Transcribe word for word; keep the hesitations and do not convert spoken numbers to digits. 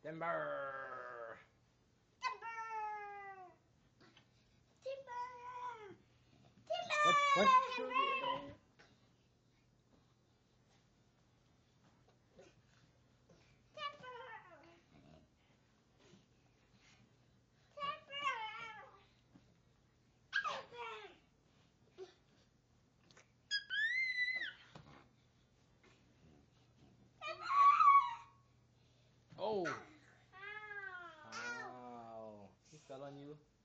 Timber. Timber. Timber. What? What? Timber. Oh. Wow. He fell on you.